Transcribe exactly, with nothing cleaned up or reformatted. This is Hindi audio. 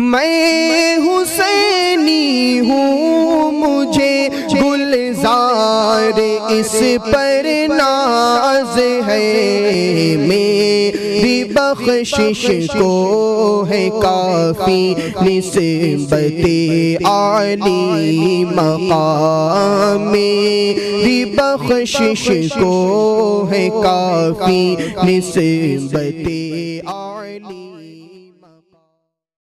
मैं हुसैनी हूँ मुझे गुलजार इस पर नाज है। मेरी बख्शिश को है काफी निस्बते आली मकाम। मेरी बख्शिश को है काफी निस्बते आली।